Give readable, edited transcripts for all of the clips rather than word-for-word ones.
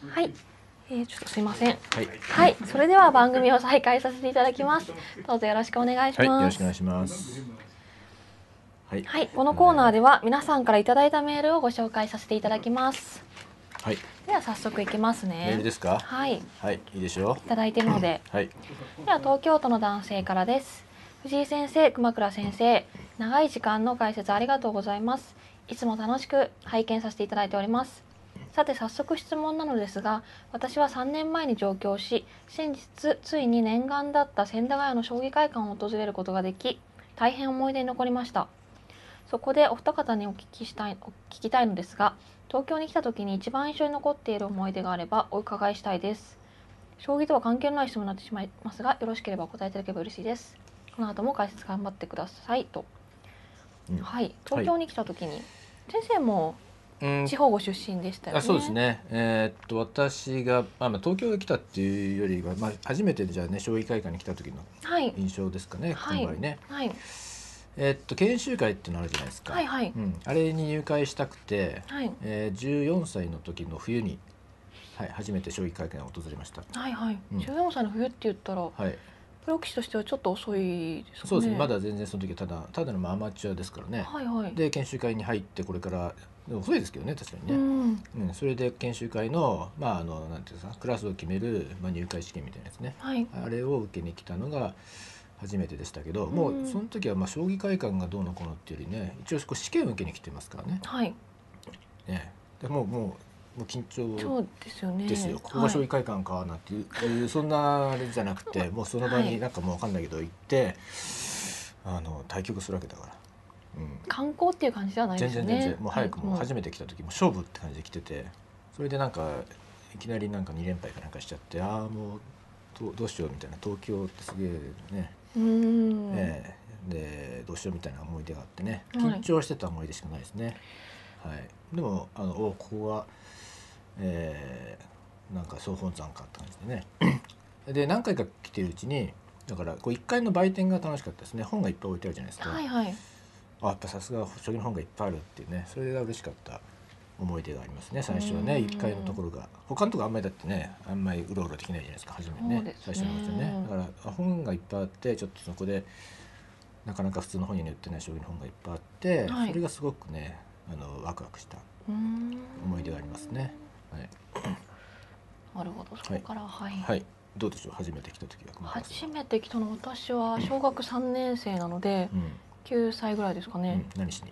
はい、ちょっとすいません。 はい、 はい、それでは番組を再開させていただきます。どうぞよろしくお願いしはい、よます。 ろしくお願いします。はい、 はい、このコーナーでは皆さんからいただいたメールをご紹介させていただきます。 はい、 では早速いきますね。 メールですか？ はい、 はい、いいでしょいただいているので。 う。はい、 では東京都の男性からです。藤井先生、熊倉先生、長い時間の解説ありがとうございます。いつも楽しく拝見させていただいております。さて早速質問なのですが、私は3年前に上京し、先日ついに念願だった千駄ヶ谷の将棋会館を訪れることができ、大変思い出に残りました。そこでお二方にお聞きたいのですが、東京に来た時に一番印象に残っている思い出があればお伺いしたいです。将棋とは関係のない質問になってしまいますが、よろしければお答えいただければ嬉しいです。この後も解説頑張ってくださいと。はい、東京に来た時に、先生も地方ご出身でしたよね。 そうですね。私が、東京に来たっていうよりは、初めてじゃあね、将棋会館に来た時の印象ですかね。この場合ね。 はい。 研修会っていうのあるじゃないですか。 はいはい。 あれに入会したくて、 はい。 14歳の時の冬に、はい、初めて将棋会館を訪れました。 はいはい。14歳の冬って言ったら、はい、プロ棋士としてはちょっと遅いですかね。 そうですね。まだ全然その時ただのアマチュアですからね。 はいはい。 で研修会に入ってこれから遅いですけどね、確かにね。それで研修会のなんていうんですか、クラスを決める入会試験みたいなやつね。 はい。あれを受けに来たのが初めてでしたけど、もうその時は将棋会館がどうのこうのっていうよりね、一応試験を受けに来てますからね。 はい。 ね、でもう緊張そうですよね。 ですよ。ここが将棋会館かなんていうそんなあれじゃなくて、もうその場になんかもう分かんないけど行って対局するわけだから。 観光っていう感じじゃないですよね。 全然もう早くも初めて来た時も勝負って感じで来てて、それでなんかいきなりなんか2連敗かなんかしちゃって、もうどうしようみたいな、東京ってすげえね、でどうしようみたいな思い出があってね、緊張してた思い出しかないですね。はい、でもここは、なんか総本山かって感じでねで何回か来てるうちに、だから1階の売店が楽しかったですね。本がいっぱい置いてあるじゃないですか。 はいはい。 やっぱさすが将棋の本がいっぱいあるっていうね、それが嬉しかった思い出がありますね。最初はね、1階のところが他のところあんまりだってね、あんまりうろうろできないじゃないですか、初めね、最初のうちはね。だから本がいっぱいあって、ちょっとそこでなかなか普通の本に売ってない将棋の本がいっぱいあって、それがすごくねワクワクした思い出がありますね。はい、 なるほど。そこからはい、どうでしょう、初めて来た時は。 初めて来たの私は小学3年生なので、9歳ぐらいですかね。 何しに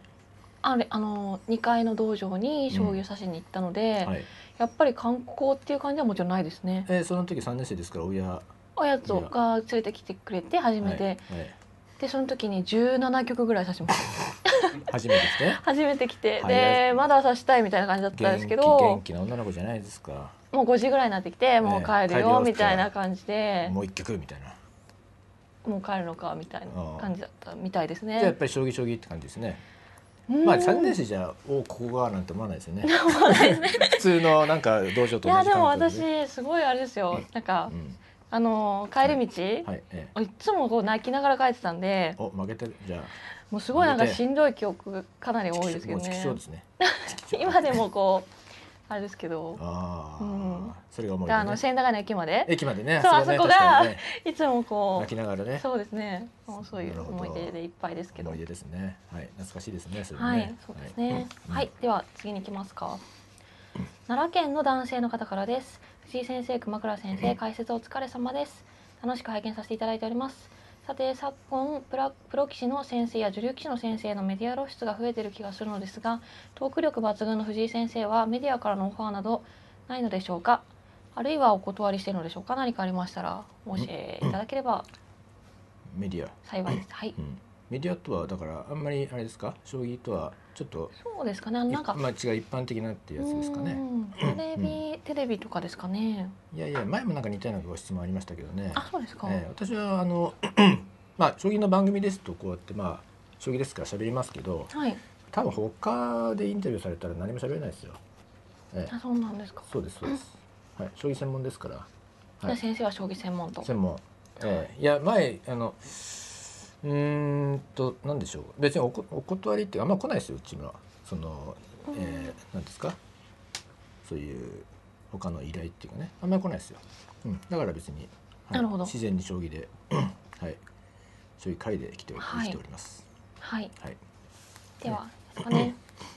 2階の道場に将棋を指しに行ったので、やっぱり観光っていう感じはもちろんないですね。 その時3年生ですから、 親とが連れてきてくれて初めて、でその時に17局ぐらい指しました初めて来て初めて来て、でまだ指したいみたいな感じだったんですけど、 元気な女の子じゃないですか。 もう5時ぐらいになってきて、もう帰るよみたいな感じで、 もう1局みたいな、 もう帰るのかみたいな感じだったみたいですね。 じゃあやっぱり将棋って感じですね。3年生じゃここがなんて思わないですよね。普通のなんか道場と同じ感覚で。いやでも私すごいあれですよ、なんか帰り道いつもこう泣きながら帰ってたんで、 負けてるじゃあもうすごいなんかしんどい記憶がかなり多いですけどね。今でもこうあれですけど、 それが思い出ね。 千駄ヶ谷の駅までね、 そう、あそこがいつもこう泣きながらね。 そうですね、そういう思い出でいっぱいですけど。 思い出ですね。はい、懐かしいですね。 はい、そうですね。はい、では次に行きますか。奈良県の男性の方からです。藤井先生、熊倉先生、解説お疲れ様です。楽しく拝見させていただいております。さて昨今プロ棋士の先生や女流棋士の先生のメディア露出が増えている気がするのですが、トーク力抜群の藤井先生はメディアからのオファーなどないのでしょうか。あるいはお断りしているのでしょうか。何かありましたらお教えいただければメディア幸いです。はい、 メディアとはだからあんまりあれですか、将棋とはちょっとそうですかね、なんか違う一般的なっていうやつですかね。 テレビとかですかね。 いや前もなんか似たようなご質問ありましたけどね。 あ、そうですか。 私は将棋の番組ですとこうやって将棋ですから喋りますけど、多分他でインタビューされたら何も喋れないですよ。 あ、そうなんですか。 そうですそうです。はい、将棋専門ですから。 先生は将棋専門と。 専門。いや前なんでしょう、別にお断りってあんま来ないですよ、うちは。なんですか、そういう他の依頼っていうかねあんまり来ないですよ。だから別に、 なるほど自然に将棋ではい将棋界で来ております。 はい。 はい。 ではですかね。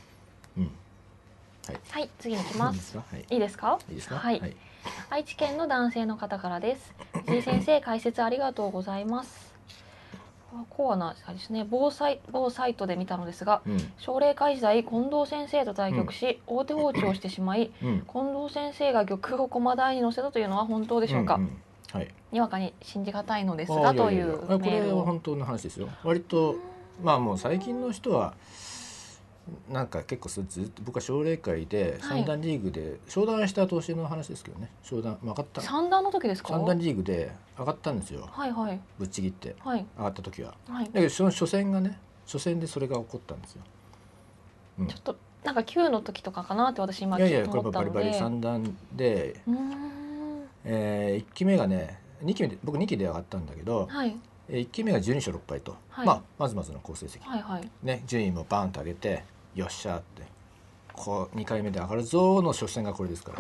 はい。 はい、次に行きます。 はい。 いいですか？ いいですか？ はい。愛知県の男性の方からです。藤井先生、解説ありがとうございます。コアなですね、某サイトで見たのですが、奨励会時代近藤先生と対局し、大手放置をしてしまい、近藤先生が玉を駒台に乗せたというのは本当でしょうか？はい、にわかに信じがたいのですがというメールを。 これは本当の話ですよ。割とまあもう最近の人はなんか結構ずっと僕は奨励会で三段リーグで昇段した年の話ですけどね。昇段上がった。 三段の時ですか？ 三段リーグで上がったんですよ。 はいはい。 ぶっちぎって上がった時は。 はい。 だけどその初戦がね、初戦でそれが起こったんですよ。 ちょっとなんか9の時とかかなって私今いやいや思ったので。 これバリバリ三段で、1期目がね、2期目で僕2期で上がったんだけど、1期目が12勝6敗と、まずまずの好成績、ね、順位もバーンと上げてよっしゃってこう2回目で上がるぞの初戦がこれですから。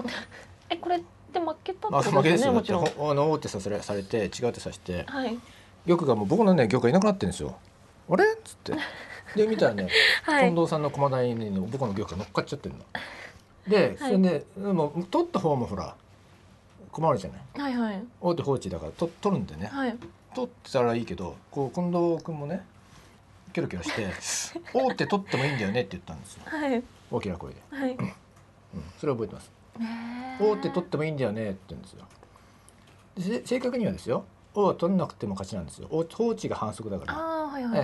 これで負けたってことですよね。もちろん王手されて違う手さして、玉がもう僕のね玉がいなくなってるんですよ。あれっつってで見たらね、近藤さんの駒台に僕の玉が乗っかっちゃってるので、それでもう取った方もほら困るじゃない、王手放置だから取るんでね、取ってたらいいけど、こう近藤君もねキョロキョロして「王手取ってもいいんだよね」って言ったんですよ、大きな声で、それ覚えてます。王手取ってもいいんだよねって言うんですよ。で正確にはですよ、王は取んなくても勝ちなんですよ。放置が反則だから、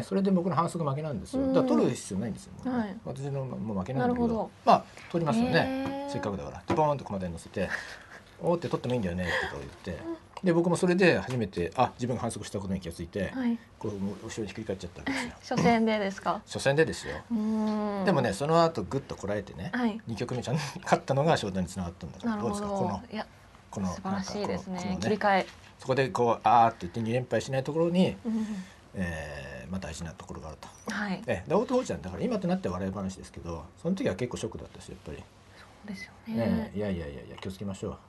それで僕の反則負けなんですよ。だから取る必要ないんですよ、私のもう負けなんだけど、まあ取りますよね、せっかくだから。でボーンと駒台に乗せて「王手取ってもいいんだよね」って言って、で僕もそれで初めて自分が反則したことに気がついて、こう後ろにひっくり返っちゃったんですよ。 初戦でですか？初戦でですよ。でもね、その後グッとこらえてね、2局目ちゃんと勝ったのが昇段につながったんだから。どうですかこの素晴らしいですね、切り替え。 そこでこうって言って2連敗しないところに大事なところがあると。大手放置なんだから今となっては笑い話ですけど、その時は結構ショックだったし、やっぱり。 そうですよね。 いや気をつけましょう。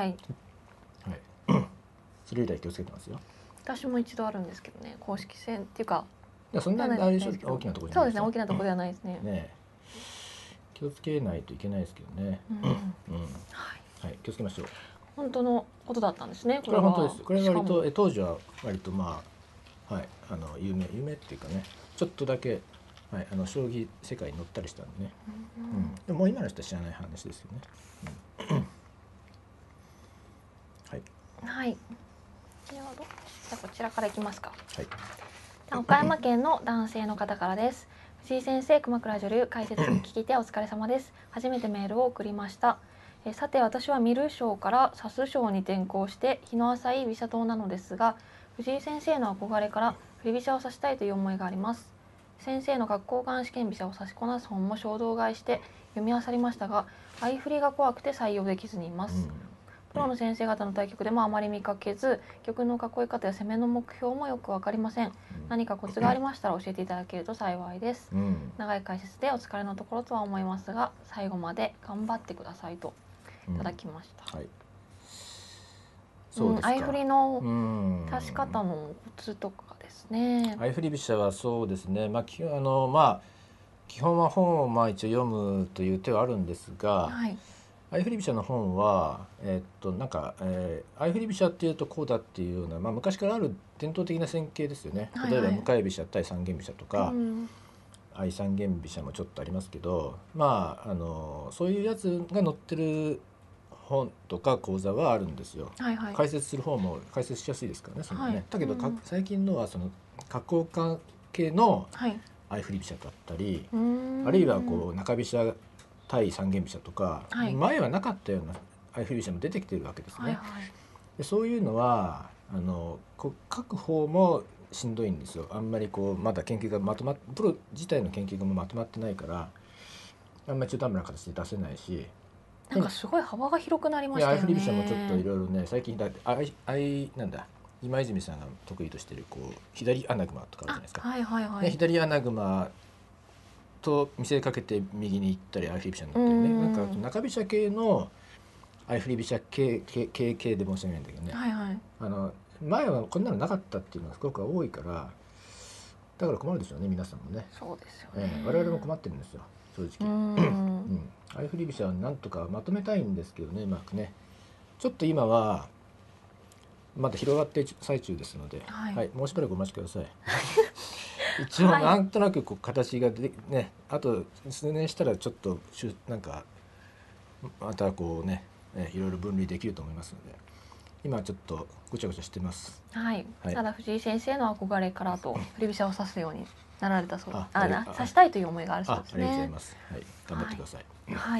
それ以来気をつけてますよ。 私も一度あるんですけどね、公式戦っていうか。 そんなに大きなところそうですね、大きなところではないですね。 気をつけないといけないですけどね。気をつけましょう。 本当のことだったんですね。 これは本当です。これは割と当時は割と有名っていうかね、ちょっとだけ将棋世界に乗ったりしたんでね。でも今の人は知らない話ですよね。 はい。じゃあこちらからいきますか。岡山県の男性の方からです。藤井先生、熊倉女流解説聞き手お疲れ様です。初めてメールを送りました。さて私は観る将から指す将に転向して日の浅い居飛車党なのですが、藤井先生の憧れから振り飛車を指したいという思いがあります。先生の学校間試験飛車を指しこなす本も衝動買いして読み漁りましたが、相振りが怖くて採用できずにいます。プロの先生方の対局でもあまり見かけず、玉の囲い方や攻めの目標もよく分かりません。何かコツがありましたら教えていただけると幸いです。長い解説でお疲れのところとは思いますが、最後まで頑張ってくださいといただきました。相振りの指し方のコツとかですね。 相振り飛車はそうですね。基本は本を一応読むという手はあるんですが。相振り飛車の本は相振り飛車っていうとこうだっていうような、昔からある伝統的な戦型ですよね。例えば向かい飛車対三間飛車とか、相三間飛車もちょっとありますけど、そういうやつが載ってる本とか講座はあるんですよ。解説する方も解説しやすいですからね。だけど最近のはその角交換系の相振り飛車だったり、あるいはこう中飛車対三間飛車とか、前はなかったような相振り飛車も出てきてるわけですね。でそういうのは書く方もしんどいんですよ。あんまりまだ研究がプロ自体の研究がまとまってないから、あんまり中途半端な形で出せないし、 なんかすごい幅が広くなりましたよね。 相振り飛車もちょっといろいろね、最近今泉さんが得意としてる左穴熊とかあるじゃないですか。左穴熊と見せかけて右に行ったり相振り飛車になってるね。中飛車系の相振り飛車系で申し訳ないんだけどね、 はいはい。 前はこんなのなかったっていうのがすごく多いから、だから困るでしょうね皆さんもね。 そうですよね。 我々も困ってるんですよ正直。相振り飛車はなんとかまとめたいんですけどね、うまくね。ちょっと今はまだ広がっている最中ですので、はい、もうしばらくお待ちください。一応なんとなくこう形がでね、あと数年したらちょっとなんかまたこうね、いろいろ分類できると思いますので、今はちょっとごちゃごちゃしてます。 はい。ただ藤井先生の憧れからと振り飛車を指すようになられたそうです。指したいという思いがあるそうですね。 ありがとうございます。はい、頑張ってください。 はい。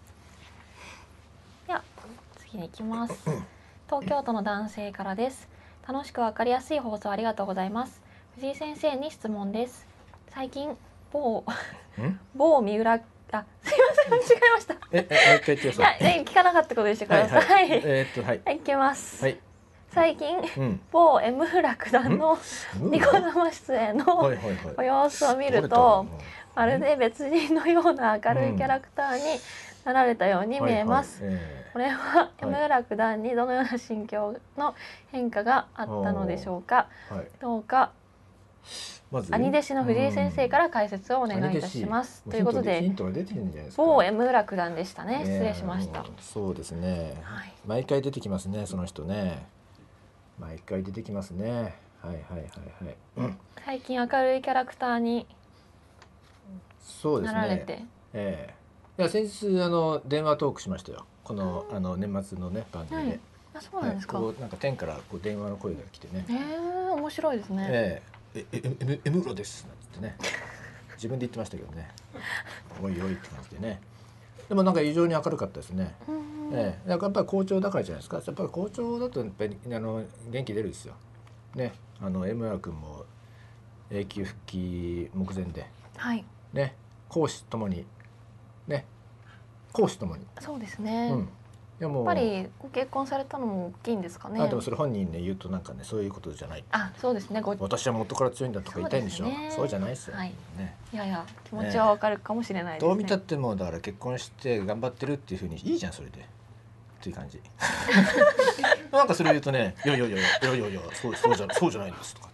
では次に行きます。東京都の男性からです。楽しくわかりやすい放送ありがとうございます。藤井先生に質問です。最近某三浦、すいません間違えました。 もう一回言ってください。 聞かなかったことにしてください。はい。いきます。 はい。 最近、某江村九段のニコ生出演のご様子を見ると、まるで別人のような明るいキャラクターになられたように見えます。これは江村九段にどのような心境の変化があったのでしょうか。どうか兄弟子の藤井先生から解説をお願いいたします。ということで、某江村九段でしたね。失礼しました。 そうですね。毎回出てきますね、その人ね。毎回出てきますね。はいはいはいはい。 最近明るいキャラクターになられて。 いや先日電話トークしましたよ。この年末のね番組で。 あ、そうなんですか。 なんか天からこう電話の声が来てね。 面白いですね。 エムロですなんてね。自分で言ってましたけどね。おいおいって感じでね。でもなんか異常に明るかったですね。やっぱり校長だからじゃないですか。やっぱり校長だとやっぱり元気出るですよ。ね、MR 君も永久復帰目前で、ね、講師ともにね、講師ともに。 そうですね。やっぱりご結婚されたのも大きいんですかね。 でもそれ本人ね言うとなんかねそういうことじゃない。 そうですね。 私は元から強いんだとか言いたいんでしょ。そうじゃないですよ。 いやいや気持ちはわかるかもしれないですね。 どう見たってもだから結婚して頑張ってるっていうふうにいいじゃんそれで。っていう感じ。なんかそれ言うとね、いやそうじゃないんですとかって。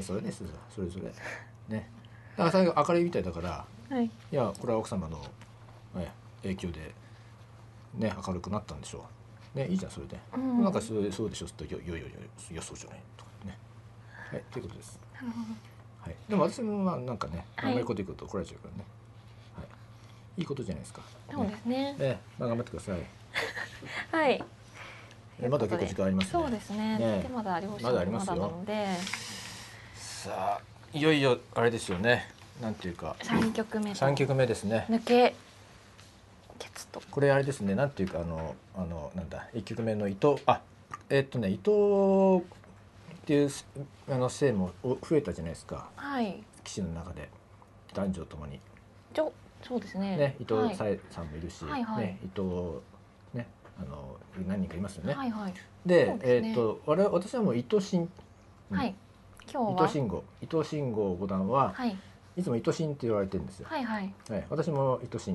それですそれぞれね。だから最後明るいみたいだから、いやこれは奥様の影響でね明るくなったんでしょう。ねいいじゃんそれで。なんかそうでしょっていやそうじゃないとかね。はいということです。はい。でも私もまあなんかねあんまりこと言うこと怒られちゃうからね。いいことじゃないですか。 そうですね。 まあ頑張ってください。 はい。 まだ結構時間ありますね。 そうですね。まだ両者まだなので。 さあいよいよあれですよね。なんていうか。 3局目。 3局目ですね。 抜け。決と。 これあれですね。なんていうかなんだ1局目の伊藤伊藤っていう姓も増えたじゃないですか。棋士の中で男女ともに。 そうですね。 伊藤沙恵さんもいるし、伊藤ね何人かいますよね。で私はもう伊藤新伊藤新吾五段はいつも伊藤新って言われてるんですよ。私も伊藤新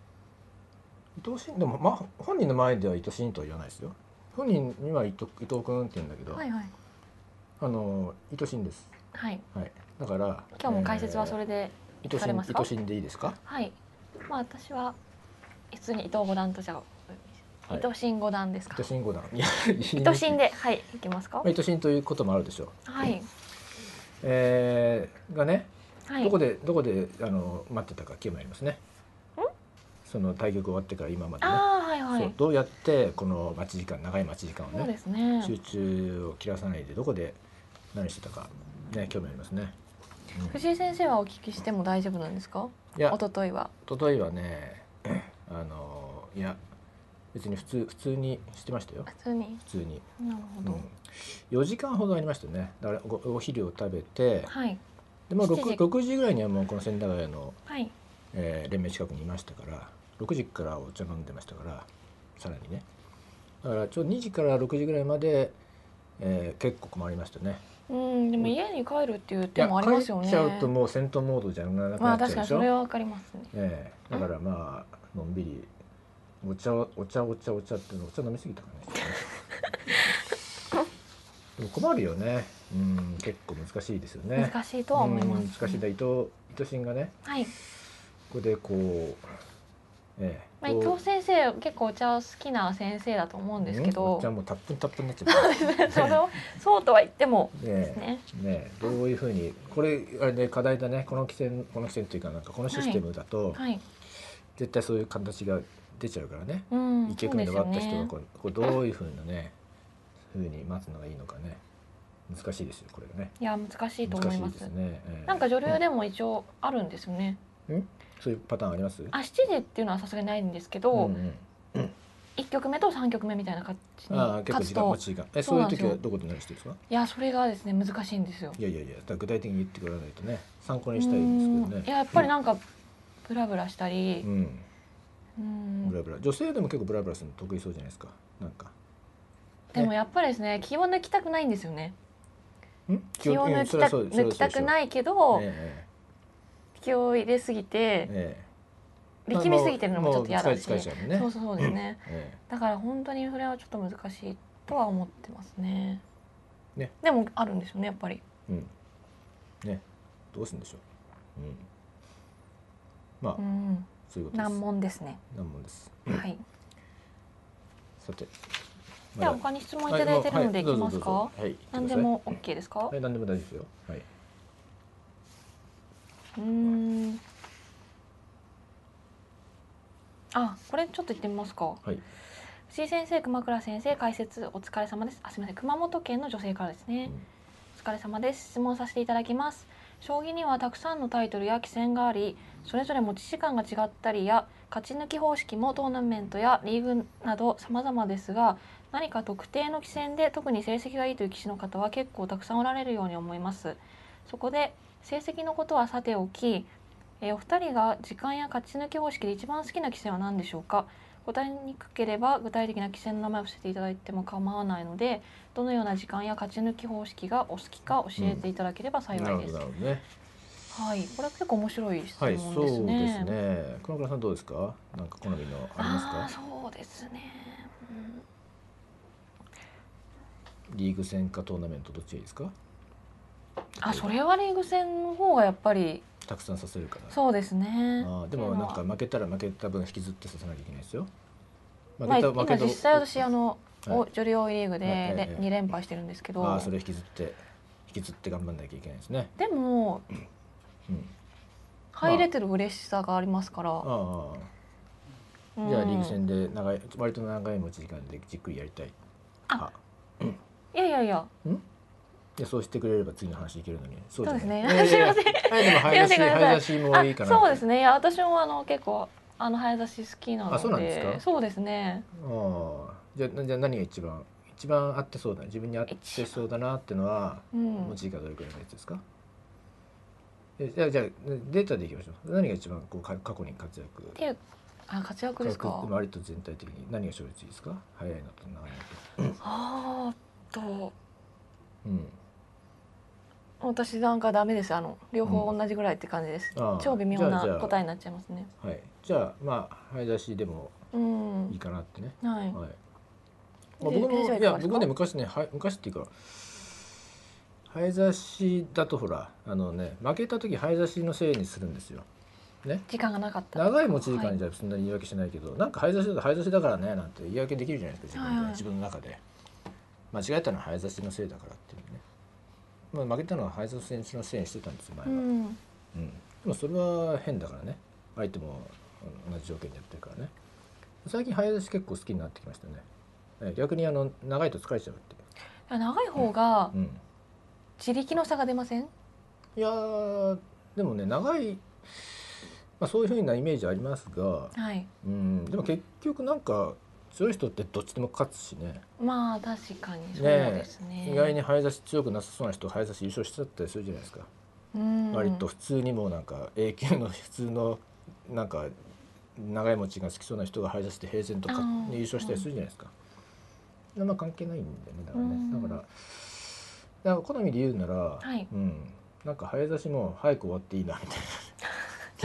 でも本人の前では伊藤新とは言わないですよ。本人には伊藤君って言うんだけど、伊藤新です。だから今日も解説はそれで伊藤新でいいですか。 まあ私は普通に伊藤五段とじゃ伊藤新五段ですか。 伊藤新五段。 伊藤新でいきますか。 伊藤新ということもあるでしょう。がね、どこで待ってたか記憶にありますね。その対局終わってから今までね。どうやってこの長い待ち時間をね集中を切らさないでどこで何してたかね興味ありますね。 藤井先生はお聞きしても大丈夫なんですか。一昨日はねいや別に普通にしてましたよ。普通に。 なるほど。 4時間ほどありましたね。だからお昼を食べて、でも6時ぐらいにはもうこの千駄ヶ谷の連盟近くにいましたから6時からお茶飲んでましたからさらにね。だからちょうど2時から6時ぐらいまで結構困りましたね。 でも家に帰るっていう手もありますよね。 帰っちゃうともう戦闘モードじゃなくなっちゃうでしょ。 確かにそれはわかりますね。 だからまあのんびりお茶っていうのお茶飲みすぎたかねでも困るよね。結構難しいですよね。 難しいとは思います、 難しいだ。伊藤新がね、 はい、 ここでこう、 伊藤先生結構お茶好きな先生だと思うんですけど、 お茶もたっぷんになっちゃうそうとは言ってもですね。 どういうふうにこれあれで課題だね。この規制っていうかなんかこのシステムだと、絶対そういう形が出ちゃうからね。一局目で終わった人がこうどういうふうなねふうに待つのがいいのかね。難しいですよこれね。 いや難しいと思います。 ね。 なんか女流でも一応あるんですよね。 そういうパターンあります？ 7時っていうのはさすがにないんですけど、1局目と3局目みたいな感じに勝つと、 そういう時はどこで何してるんですか？ いやそれがですね難しいんですよ。 いや具体的に言ってくれないとね参考にしたいんですけどね。 いややっぱりなんかブラブラしたり、 ブラブラ女性でも結構ブラブラするの得意そうじゃないですか。なんかでもやっぱりですね気を抜きたくないんですよね。気を抜きたくないけど、気を入れすぎて、力みすぎてるのもちょっと嫌だし、そうですね。だから本当にそれはちょっと難しいとは思ってますね。でもあるんですよねやっぱり。 ね、どうするんでしょう。まあそういうことです。 難問ですね。 難問です。 はい。 さて。 では他に質問いただいているのでいきますか。はい。何でも OK ですか。 はい、何でも大丈夫ですよ。はい。 これちょっと言ってみますか。 はい。 藤井先生、熊倉先生、解説お疲れ様です。すみません、熊本県の女性からですね。お疲れ様です。質問させていただきます。将棋にはたくさんのタイトルや棋戦があり、それぞれ持ち時間が違ったりや、勝ち抜き方式もトーナメントやリーグなど様々ですが、何か特定の棋戦で特に成績がいいという棋士の方は結構たくさんおられるように思います。そこで成績のことはさておき、お二人が時間や勝ち抜き方式で一番好きな棋戦は何でしょうか。答えにくければ具体的な棋戦の名前を伏せていただいても構わないので、どのような時間や勝ち抜き方式がお好きか教えていただければ幸いです。はい、これは結構面白い質問ですね。 そうですね。熊倉さんどうですか。なんか好みのありますか。そうですね。 リーグ戦かトーナメントどっちがいいですか。 それはリーグ戦の方がやっぱりたくさんさせるから。 そうですね。 でもなんか負けたら負けた分引きずってさせなきゃいけないですよ。 今実際私女流王位リーグで2連敗してるんですけど、 それ引きずって頑張んなきゃいけないですね。 でも入れてる嬉しさがありますから。 じゃあリーグ戦で割と長い持ち時間でじっくりやりたい。 いや。 そうしてくれれば次の話いけるのに。 そうですね。すみません。 でも早指しもいいかな。 そうですね。いや私も結構早指し好きなので。 そうなんですか。 そうですね。 じゃあ何が一番合ってそうだ、自分に合ってそうだなっていうのは持ち時間どれくらいのやつですか。じゃあデータでいきましょう。何が一番過去に活躍。 活躍ですか。 割と全体的に何が勝率いいですか。早いのと長いのと。 私なんかダメです。両方同じぐらいって感じです。超微妙な答えになっちゃいますね。 はい。じゃあ早指しでもいいかなってね。はい。僕ね昔っていうか早指しだとほら負けた時早指しのせいにするんですよ。ね。 時間がなかった。 長い持ち時間じゃそんなに言い訳しないけど、なんか早指しだと早指しだからねなんて言い訳できるじゃないですか。自分の中で間違えたのは早指しのせいだからっていうね。負けたのは早指し選手のせいにしてたんですよ前は。でもそれは変だからね。相手も同じ条件でやってるからね。最近早指し結構好きになってきましたね。逆に長いと疲れちゃうっていう。 長い方が自力の差が出ません？ いやでもね長い、そういうふうなイメージありますが、でも結局なんか強い人ってどっちでも勝つしね。 確かにそうですね。 意外に早指し強くなさそうな人早指し優勝しちゃったりするじゃないですか。割と普通にもなんか A 級の普通のなんか長い持ちが好きそうな人が早指して平然と優勝したりするじゃないですか。関係ないんだよね。だからね。だから好みで言うなら、なんか早指しも早く終わっていいなみたいな。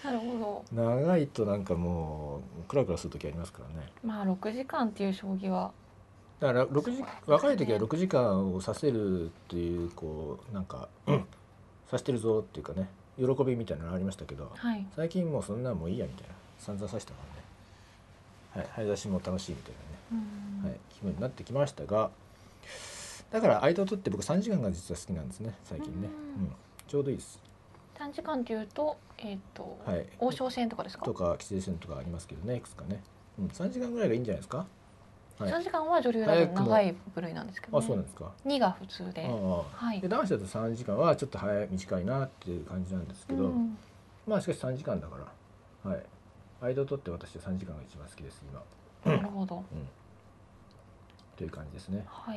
なるほど。 長いとなんかもうクラクラする時ありますからね。 まあ6時間っていう将棋はだから6時、 そうですね若い時は6時間を指せるっていうこうなんか、指してるぞっていうかね、喜びみたいなのありましたけど、 はい最近もうそんなんもういいやみたいな、散々指したからね、はい、早指しも楽しいみたいなね、はい、気分になってきましたが、だから間を取って僕3時間が実は好きなんですね最近ね、ちょうどいいです。 短時間というと、 はい、 王将戦とかですか？ とか棋聖戦とかありますけどね、いくつかね、3時間ぐらいがいいんじゃないですか。はい、 3時間は女流だと長い部類なんですけど、ね、 あ、そうなんですか。 2が普通で、 はい、で男子だと3時間はちょっと短いなっていう感じなんですけど、まあしかし3時間だから、はい、間を取って私は3時間が一番好きです今。 なるほど、 という感じですね。 はい、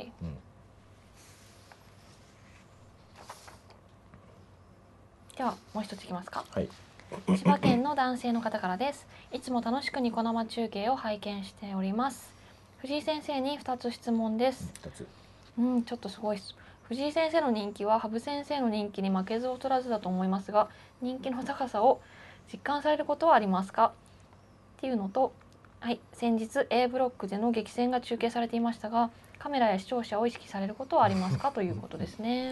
ではもう一ついきますか。 はい、 千葉県の男性の方からです。いつも楽しくニコ生中継を拝見しております。藤井先生に2つ質問です。 2つ。 ちょっとすごいです。藤井先生の人気は羽生先生の人気に負けず劣らずだと思いますが、人気の高さを実感されることはありますかっていうのと、はい、先日 A ブロックでの激戦が中継されていましたが、カメラや視聴者を意識されることはありますかということですね。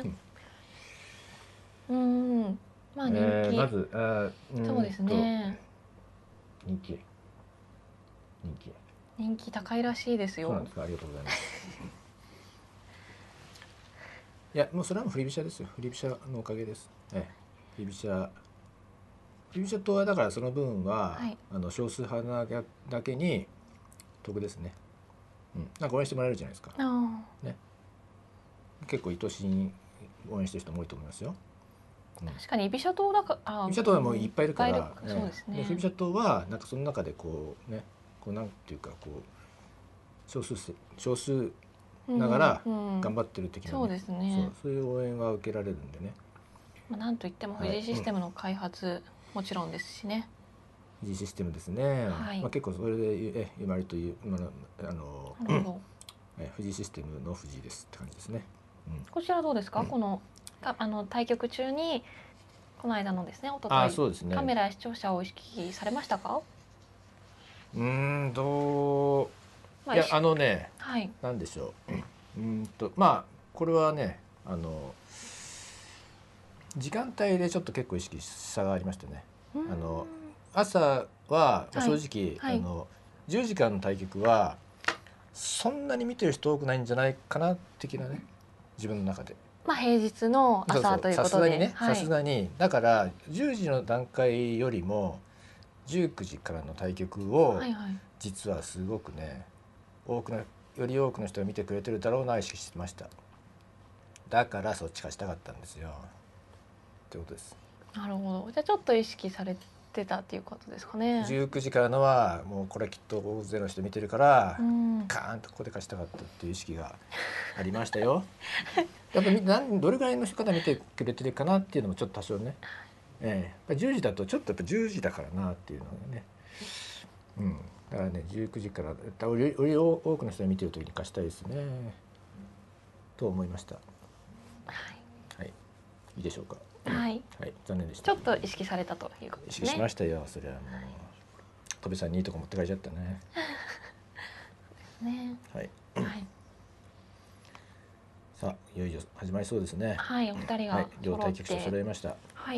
まあ人気、 まずそうですね。人気高いらしいですよ。 そうなんですか。ありがとうございます。いやもうそれはもう振り飛車ですよ。振り飛車のおかげです。振り飛車とはだからその分は、少数派なだけに得ですね。なんか応援してもらえるじゃないですか。ね。結構愛しいに応援してる人も多いと思いますよ。 確かに居飛車党だから、 居飛車党はもういっぱいいるから、 そうですね。 振り飛車党はなんかその中でこうね、こうなんていうかこう少数ながら頑張ってる的な、 そうですね。 そういう応援は受けられるんでね。 なんといっても藤井システムの開発、もちろんですしね。 藤井システムですね。結構それで割という藤井システムの藤井ですって感じですね。 こちらどうですか？この対局中にこの間のですね、一昨日カメラや視聴者を意識されましたか？ いやなんでしょう。まあこれはね時間帯でちょっと結構意識差がありましてね。朝は正直10時間の対局はそんなに見てる人多くないんじゃないかな的なね、自分の中で。 まあ平日の朝ということで、 さすがにだから10時の段階よりも19時からの対局を実はすごくね、より多くの人が見てくれてるだろうな意識してました。だからそっちがしたかったんですよってことです。 なるほど。じゃあちょっと意識されてたっていうことですかね。 19時からのはもうこれきっと大勢の人見てるからカーンとここで勝ちたかったっていう意識がありましたよ。やっぱどれぐらいの方見てくれてるかなっていうのもちょっと多少ね、10時だとちょっとやっぱ10時だからなっていうのがね、だからね19時からより多くの人が見てる時に勝ちたいですねと思いました。はい、いいでしょうか。 はい、 残念でした。 ちょっと意識されたということですね。 意識しましたよ。それはもう戸部さんにいいとこ持ってかれちゃったね。はい。さあいよいよ始まりそうですね。 はい、お二人が両対局者揃えました。 はい。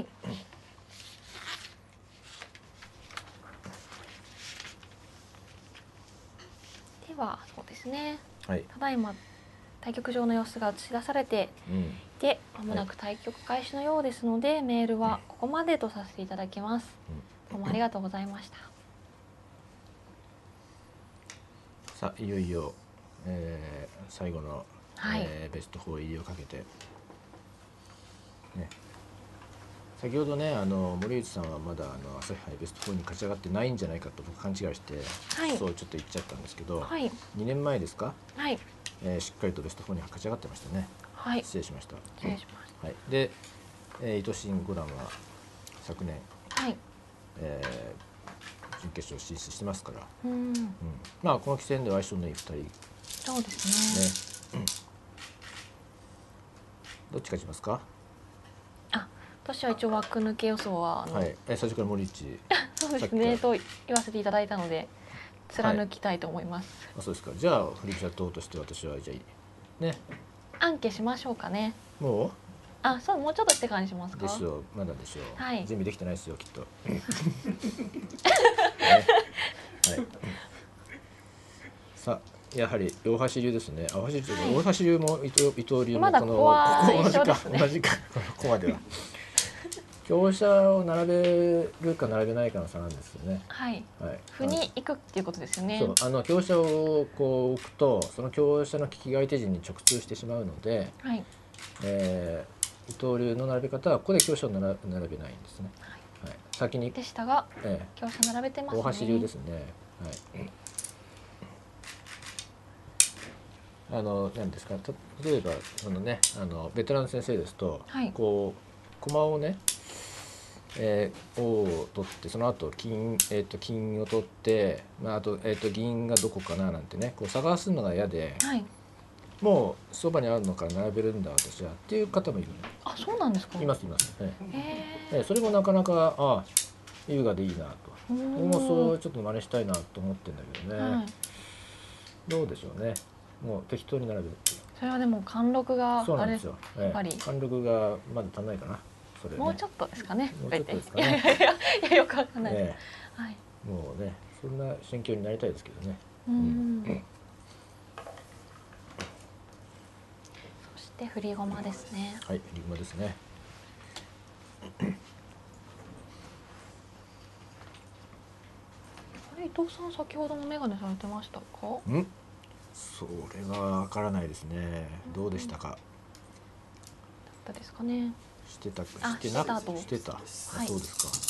ではそうですね。ただいま対局場の様子が映し出されていて、まもなく対局開始のようですので、メールはここまでとさせていただきます。どうもありがとうございました。 さあいよいよ、最後の、ベスト4入りをかけて、先ほどね森内さんはまだ朝日杯ベスト4に勝ち上がってないんじゃないかと僕勘違いして、そうちょっと言っちゃったんですけど、2年前ですか、しっかりとベスト4に勝ち上がってましたね。失礼しました。で、伊藤真五段は昨年、準決勝進出してますから、まあこの棋戦では相性のいい2人、 そうですね。 どっち勝ちますか？ 私は一応枠抜け予想ははい。最初から森内。 そうですねと言わせていただいたので貫きたいと思います。 あ、そうですか。じゃあ振り飛車党として私はじゃあね。 アンケしましょうかね。 もう？ あ、そう、もうちょっとしてからにしますか。 でしょう。まだでしょう。 はい。 準備できてないですよきっと。ね、はい。さあ、やはり大橋流ですね。大橋流、大橋流も伊藤流もまだここは一緒ですね。 同じかここまでは。香車を並べるか並べないかの差なんですよね。 はい。 はい。 歩に行くっていうことですよね。 そう、香車をこう置くと、その香車の利きが相手陣に直通してしまうので、 はい。 伊藤流の並べ方はここで香車を並べないんですね。はい。先にでしたが、香車並べてますね。 大橋流ですね。はい。何ですか。例えばそのね、ベテラン先生ですと、こう駒をね。王を取ってその後金を取って、あと銀がどこかななんてねこう探すのが嫌で、もうそばにあるのから並べるんだ私はっていう方もいる。 あ、そうなんですか。 います。それもなかなか優雅でいいなと。僕もそうちょっと真似したいなと思ってんだけどね。どうでしょうね。もう適当に並べるっていう。 それはでも貫禄がそうなんですよ。 やっぱり貫禄がまだ足んないかな。それね、 もうちょっとですかね。 もうちょっとですかね。 いやよくわかんないです。はい。 もうね、そんな心境になりたいですけどね。 そして振り駒ですね。 はい、振り駒ですね。 あれ、伊藤さん先ほどもメガネされてましたか？ それはわからないですね。どうでしたか？ だったですかね。 してた。 してたと。 してた。そうですか。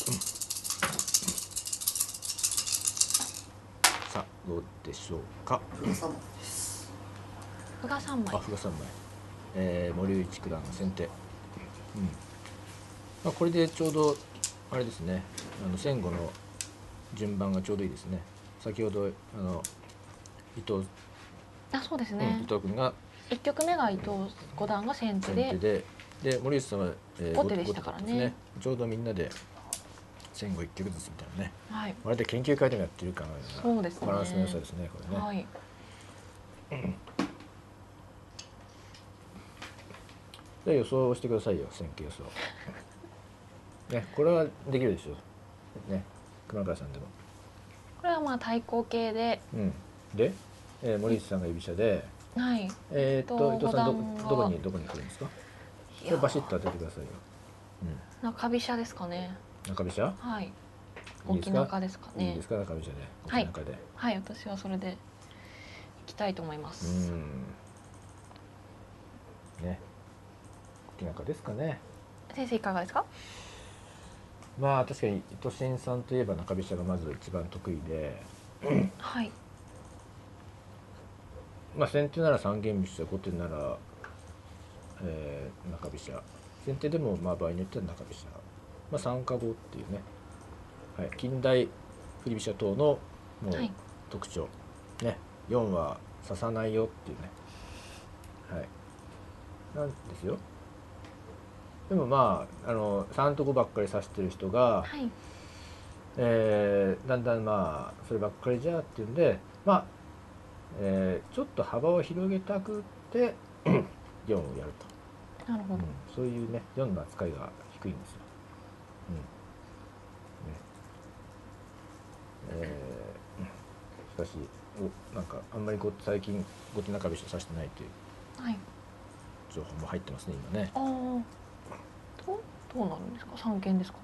さあどうでしょうか。 歩が3枚。 歩が3枚。森内九段の先手。これでちょうどあれですね。戦後の順番がちょうどいいですね。先ほど伊藤。 そうですね。 伊藤君が 1局目が伊藤五段が先手で。 で森内さんは後手でしたからね。 ちょうどみんなで戦後1局ずつみたいなね。 はい。 まるで研究会でもやってるかのようなバランスの良さですねこれね。はい。で予想をしてくださいよ戦型予想。ね、これはできるでしょう。ね、熊川さんでも。 これはまあ対抗形で。 で、森内さんが居飛車で。 はい。 伊藤さんどこに来るんですか。これバシッと当ててくださいよ。 中飛車ですかね。 中飛車。 はい。沖中ですかね。 いいですか中飛車で。 はい。はい、私はそれで。行きたいと思います。 ね。沖中ですかね。 先生いかがですか。 まあ確かに伊藤真さんといえば中飛車がまず一番得意で。 はい。 まあ先手なら三間飛車、後手なら、中飛車。先手でもまあ場合によっては中飛車。まあ三か五っていうね。はい、近代振り飛車党のもう特徴、ね、4は指さないよっていうね、はい、なんですよ。でもまあ3と5ばっかり指してる人が、だんだんまあそればっかりじゃっていうんでまあ、ちょっと幅を広げたくって4をやると。なるほど。 そういうね4の扱いが低いんですよ。しかしなんかあんまり最近後手中飛車指してないという情報も入ってますね今ね。 どうなるんですか。三間ですか。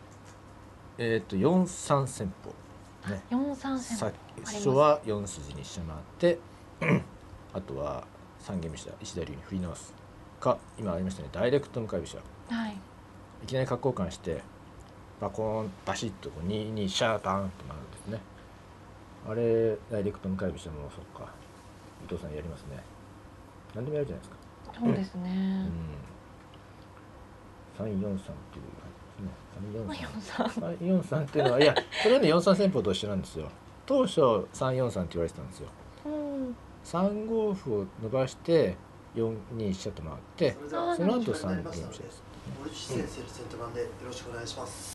4三戦法ね。 4三戦法。 最初は4筋に飛車回ってあとは三間飛車石田流に振り直すか今ありましたねダイレクト向かい飛車。いきなり角交換してバコーンバシッと2二シャーパンとなるんですね。あれダイレクト向かい飛車もそっか伊藤さんやりますね。何でもやるじゃないですか。 そうですね。 343っていう343っていうのはいやそれで4三戦法と一緒なんですよ。当初343って言われてたんですよ。3五歩を伸ばして4二飛車と回ってその後3二飛車です。 森内先生の先手番でよろしくお願いします。